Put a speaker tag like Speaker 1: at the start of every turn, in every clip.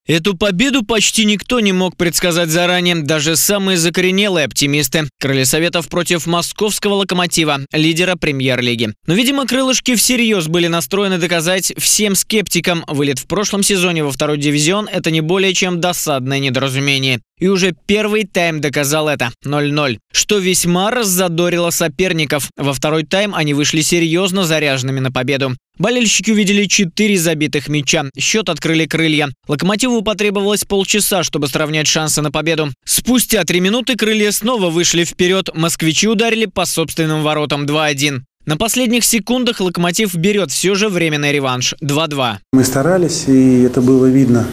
Speaker 1: Эту победу почти никто не мог предсказать заранее, даже самые закоренелые оптимисты. Крылья Советов против московского «Локомотива», лидера премьер-лиги. Но, видимо, крылышки всерьез были настроены доказать всем скептикам: вылет в прошлом сезоне во второй дивизион – это не более чем досадное недоразумение. И уже первый тайм доказал это – 0-0, что весьма раззадорило соперников. Во второй тайм они вышли серьезно заряженными на победу. Болельщики увидели 4 забитых мяча. Счет открыли крылья. «Локомотиву» потребовалось полчаса, чтобы сравнять шансы на победу. Спустя 3 минуты крылья снова вышли вперед. Москвичи ударили по собственным воротам 2-1. На последних секундах «Локомотив» берет все же временный реванш 2-2.
Speaker 2: Мы старались, и это было видно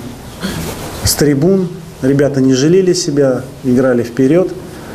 Speaker 2: с трибун. Ребята не жалели себя, играли вперед.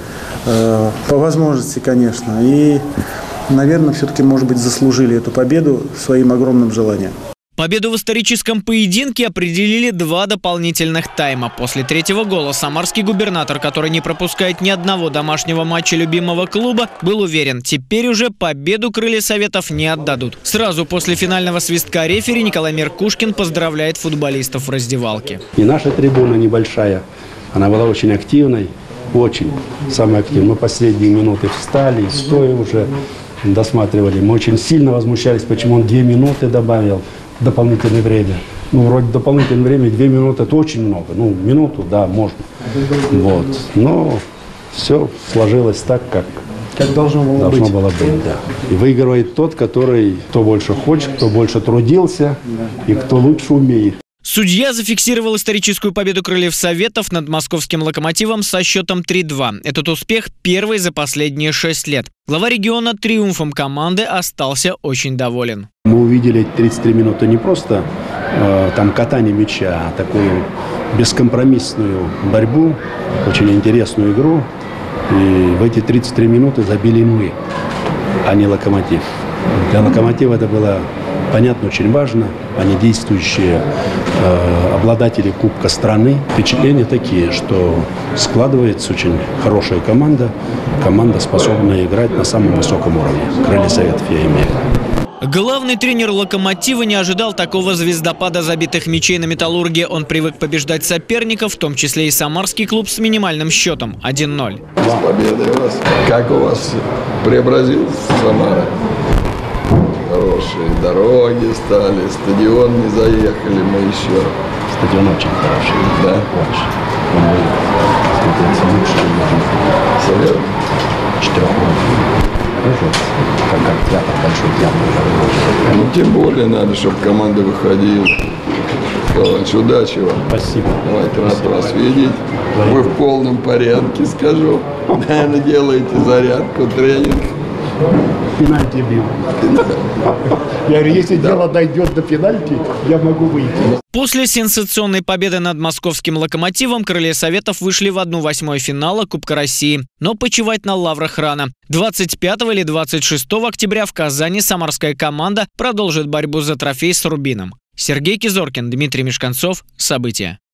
Speaker 2: По возможности, конечно. И, наверное, все-таки, может быть, заслужили эту победу своим огромным желанием.
Speaker 1: Победу в историческом поединке определили 2 дополнительных тайма. После 3-го гола самарский губернатор, который не пропускает ни одного домашнего матча любимого клуба, был уверен: теперь уже победу крылья Советов не отдадут. Сразу после финального свистка рефери Николай Меркушкин поздравляет футболистов в раздевалке.
Speaker 3: И наша трибуна небольшая, она была очень активной, очень, самая активная. Мы последние минуты встали, стоя уже досматривали. Мы очень сильно возмущались, почему он 2 минуты добавил. Дополнительное время. Вроде дополнительное время 2 минуты – это очень много. Минуту, да, можно. Вот. Но все сложилось так, как должно было быть. Да. И выигрывает тот, кто больше хочет, кто больше трудился и кто лучше умеет.
Speaker 1: Судья зафиксировал историческую победу крыльев Советов над московским «Локомотивом» со счетом 3-2. Этот успех первый за последние 6 лет. Глава региона триумфом команды остался очень доволен.
Speaker 3: Мы увидели 33 минуты не просто катание мяча, а такую бескомпромиссную борьбу, очень интересную игру. И в эти 33 минуты забили мы, а не «Локомотив». Для «Локомотива» это было, понятно, очень важно. Они действующие обладатели Кубка страны. Впечатления такие, что складывается очень хорошая команда. Команда, способная играть на самом высоком уровне. Крылья Советов я имею.
Speaker 1: Главный тренер «Локомотива» не ожидал такого звездопада забитых мячей на «Металлурге». Он привык побеждать соперников, в том числе и самарский клуб, с минимальным счетом 1-0.
Speaker 4: С победой вас. Как у вас преобразился Самара? Хорошие дороги стали, стадион не заехали мы еще.
Speaker 3: Стадион очень хороший.
Speaker 4: Да?
Speaker 3: Очень. Он смотрится лучше, чем можно.
Speaker 4: Серьезно?
Speaker 3: 4 как театр, большой театр.
Speaker 4: Тем более надо, чтобы команда выходила. Удачи вам.
Speaker 3: Спасибо.
Speaker 4: Давайте рад вас видеть. Вы в полном порядке, скажу. Наверное, делаете зарядку, тренинг.
Speaker 5: Пенальти бил. Я говорю, если дело дойдет до пенальти, я могу выйти.
Speaker 1: После сенсационной победы над московским «Локомотивом» крылья Советов вышли в 1/8 финала Кубка России. Но почивать на лаврах рано. 25 или 26 октября в Казани самарская команда продолжит борьбу за трофей с «Рубином». Сергей Кизоркин, Дмитрий Мешканцов. События.